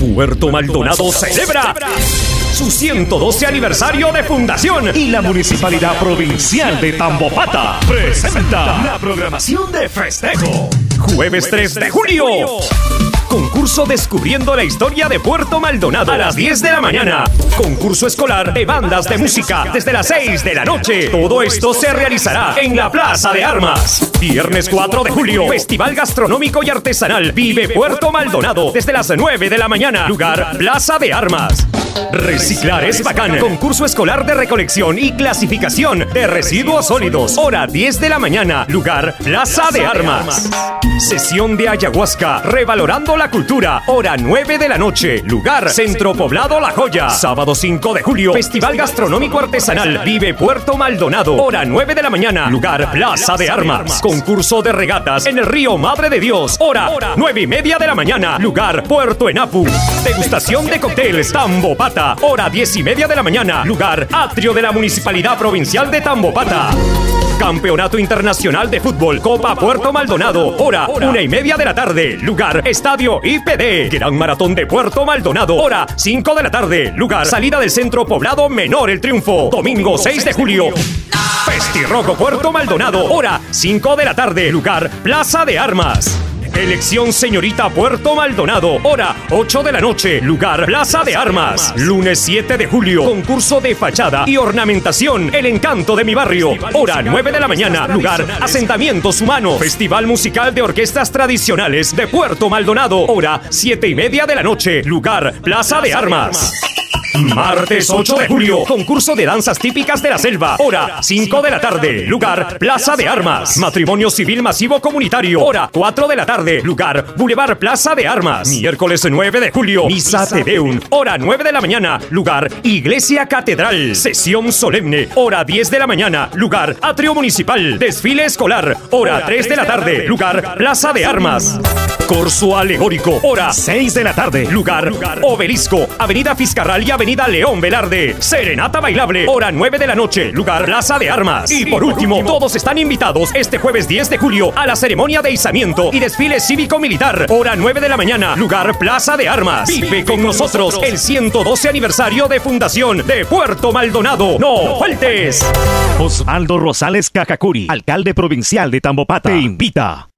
Puerto Maldonado celebra su 112 aniversario de fundación y la Municipalidad Provincial de Tambopata presenta la programación de festejo. Jueves 3 de julio. Concurso Descubriendo la Historia de Puerto Maldonado a las 10 de la mañana. Concurso escolar de bandas de música desde las 6 de la noche. Todo esto se realizará en la Plaza de Armas. Viernes 4 de julio. Festival Gastronómico y Artesanal Vive Puerto Maldonado desde las 9 de la mañana. Lugar Plaza de Armas. Reciclar es bacán. Concurso escolar de recolección y clasificación de residuos sólidos. Hora 10 de la mañana. Lugar Plaza de Armas. Sesión de ayahuasca. Revalorando la cultura. Hora 9 de la noche. Lugar Centro Poblado La Joya. Sábado 5 de julio. Festival Gastronómico Artesanal Vive Puerto Maldonado. Hora 9 de la mañana. Lugar Plaza de Armas. Concurso de regatas en el río Madre de Dios. Hora 9:30 de la mañana. Lugar Puerto Enapu. Degustación de cócteles Tambopata. Hora 10:30 de la mañana. Lugar Atrio de la Municipalidad Provincial de Tambopata. Campeonato Internacional de Fútbol Copa Puerto Maldonado. Hora 1:30 de la tarde. Lugar Estadio IPD. Gran Maratón de Puerto Maldonado. Hora 5 de la tarde. Lugar Salida del Centro Poblado Menor El Triunfo. Domingo 6 de julio. Festirroco Puerto Maldonado. Hora 5 de la tarde. Lugar Plaza de Armas. Elección Señorita Puerto Maldonado. Hora 8 de la noche. Lugar Plaza de Armas. Lunes 7 de julio. Concurso de fachada y ornamentación. El encanto de mi barrio. Hora 9 de la mañana. Lugar Asentamientos Humanos. Festival Musical de Orquestas Tradicionales de Puerto Maldonado. Hora 7:30 de la noche. Lugar Plaza de Armas. Martes 8 de julio. Concurso de danzas típicas de la selva. Hora 5 de la tarde. Lugar Plaza de Armas. Matrimonio civil masivo comunitario. Hora 4 de la tarde. Lugar Boulevard Plaza de Armas. Miércoles 9 de julio. Misa Te Deum. Hora 9 de la mañana. Lugar Iglesia Catedral. Sesión solemne. Hora 10 de la mañana. Lugar Atrio Municipal. Desfile escolar. Hora 3 de la tarde. Lugar Plaza de Armas. Corso alegórico. Hora 6 de la tarde. Lugar Obelisco. Avenida Fiscarral y Avenida León Velarde. Serenata bailable. Hora 9 de la noche. Lugar Plaza de Armas. Y por último, todos están invitados este jueves 10 de julio a la ceremonia de izamiento y desfile cívico-militar. Hora 9 de la mañana. Lugar Plaza de Armas. Vive con nosotros el 112 aniversario de fundación de Puerto Maldonado. ¡No faltes! Osvaldo Rosales Cacacuri, alcalde provincial de Tambopata, te invita.